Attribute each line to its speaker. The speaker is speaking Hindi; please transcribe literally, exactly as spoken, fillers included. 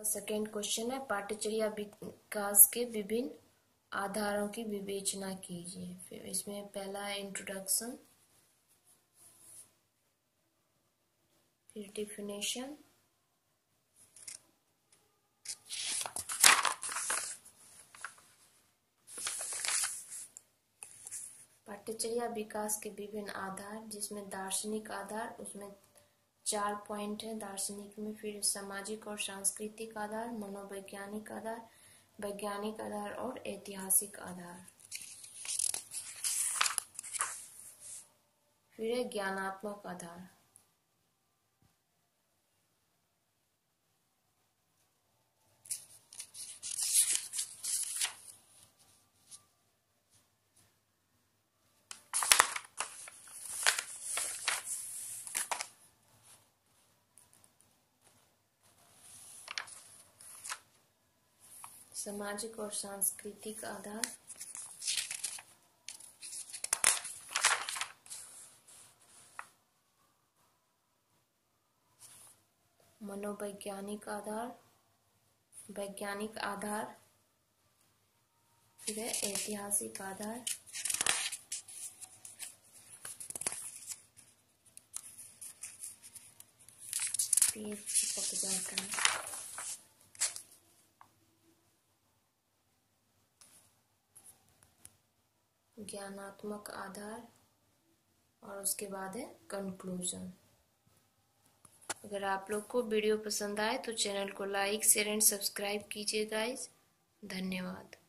Speaker 1: सेकेंड क्वेश्चन है, पाठ्यचर्या विकास के विभिन्न आधारों की विवेचना कीजिए। फिर इसमें पहला है इंट्रोडक्शन, फिर डिफिनेशन, पाठ्यचर्या विकास के विभिन्न आधार, जिसमें दार्शनिक आधार, उसमें चार पॉइंट है दार्शनिक में। फिर सामाजिक और सांस्कृतिक आधार, मनोवैज्ञानिक आधार, वैज्ञानिक आधार और ऐतिहासिक आधार। फिर है ज्ञानात्मक आधार। सामाजिक और सांस्कृतिक आधार, मनोवैज्ञानिक आधार, वैज्ञानिक आधार, फिर है ऐतिहासिक आधार। पेज चिपक जाता है। ज्ञानात्मक आधार और उसके बाद है कंक्लूजन। अगर आप लोग को वीडियो पसंद आए तो चैनल को लाइक शेयर एंड सब्सक्राइब कीजिए गाइस। धन्यवाद।